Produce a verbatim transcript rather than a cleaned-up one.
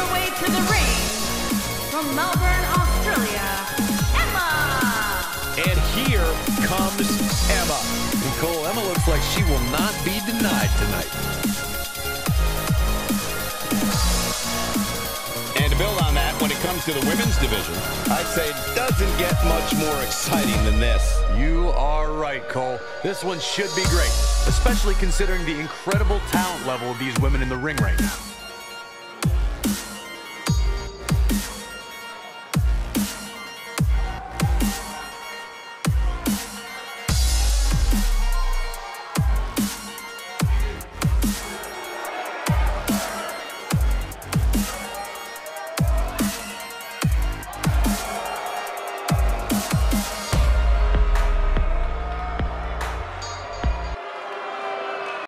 her way to the ring from Melbourne, Australia, Emma. And here comes Emma. Nicole, Emma looks like she will not be denied tonight. And to build on that, when it comes to the women's division, I'd say it doesn't get much more exciting than this. You are right, Cole. This one should be great, especially considering the incredible talent level of these women in the ring right now.